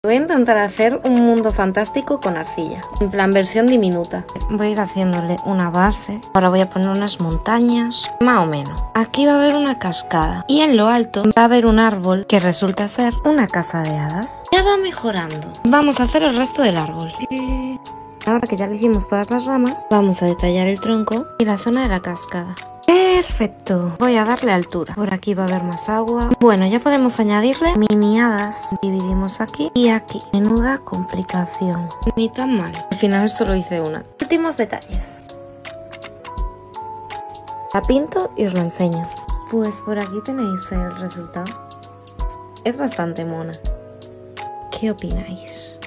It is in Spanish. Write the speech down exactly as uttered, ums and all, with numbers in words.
Voy a intentar hacer un mundo fantástico con arcilla, en plan versión diminuta. Voy a ir haciéndole una base, ahora voy a poner unas montañas, más o menos. Aquí va a haber una cascada y en lo alto va a haber un árbol que resulta ser una casa de hadas. Ya va mejorando. Vamos a hacer el resto del árbol. Ahora que ya le hicimos todas las ramas, vamos a detallar el tronco y la zona de la cascada. Perfecto, voy a darle altura. Por aquí va a haber más agua. Bueno, ya podemos añadirle mini hadas. Dividimos aquí y aquí. Menuda complicación. Ni tan mal. Al final solo hice una. Últimos detalles. La pinto y os la enseño. Pues por aquí tenéis el resultado. Es bastante mona. ¿Qué opináis?